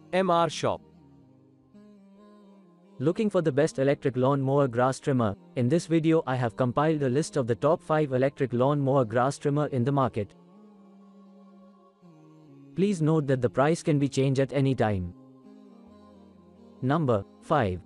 MR Shop. Looking for the best electric lawn mower grass trimmer? In this video I have compiled a list of the top 5 electric lawn mower grass trimmer in the market. Please note that the price can be changed at any time. Number 5.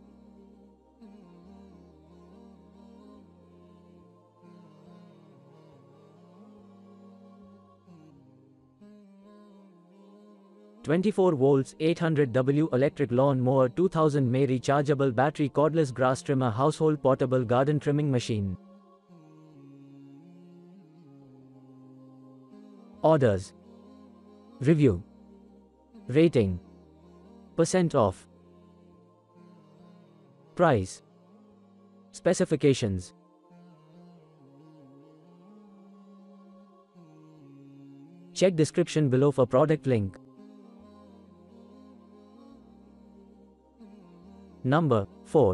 "24 volts 800W electric lawn mower 2000 mAh rechargeable battery cordless grass trimmer household portable garden trimming machine." Orders. Review. Rating. Percent off. Price. Specifications. Check description below for product link. Number 4.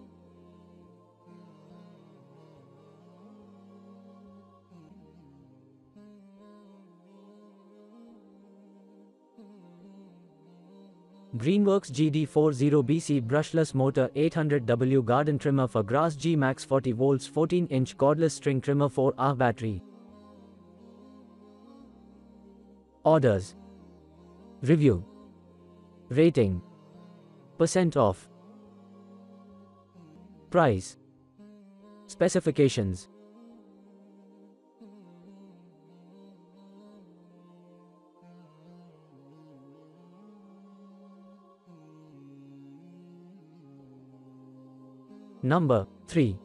Greenworks GD40BC brushless motor 800W garden trimmer for grass G max 40 volts 14-inch cordless string trimmer 4-hour battery. Orders. Review. Rating. Percent off. Price. Specifications. Number 3.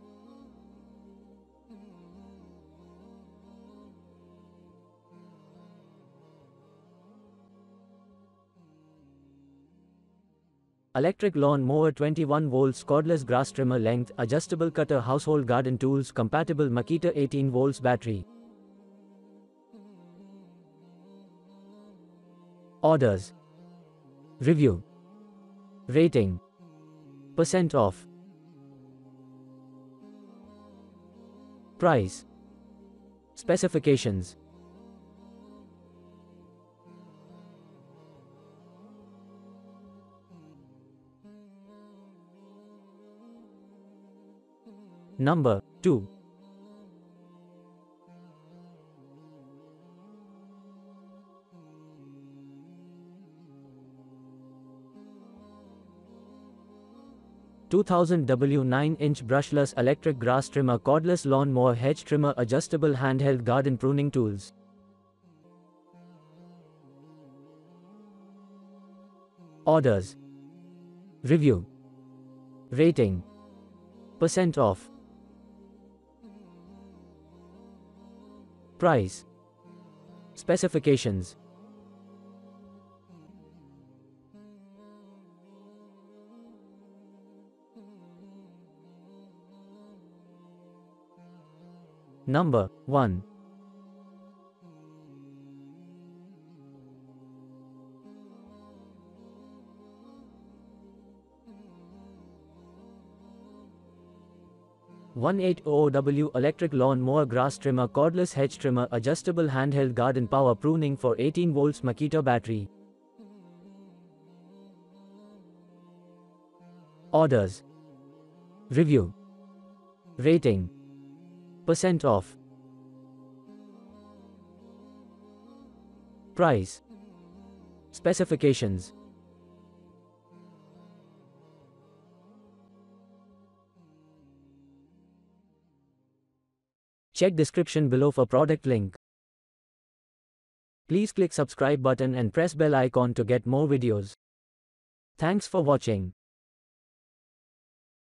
Electric lawn mower 21 volts cordless grass trimmer length adjustable cutter household garden tools compatible Makita 18 volts battery. Orders. Review. Rating. Percent off. Price. Specifications. Number 2. "2000W 9-inch brushless electric grass trimmer cordless lawn mower hedge trimmer adjustable handheld garden pruning tools." Orders. Review. Rating. Percent off. Price. Specifications. Number 1. "180W electric lawn mower grass trimmer cordless hedge trimmer adjustable handheld garden power pruning for 18 volts Makita battery." Orders. Review. Rating. Percent off. Price. Specifications. Check description below for product link. Please click subscribe button and press bell icon to get more videos. Thanks for watching.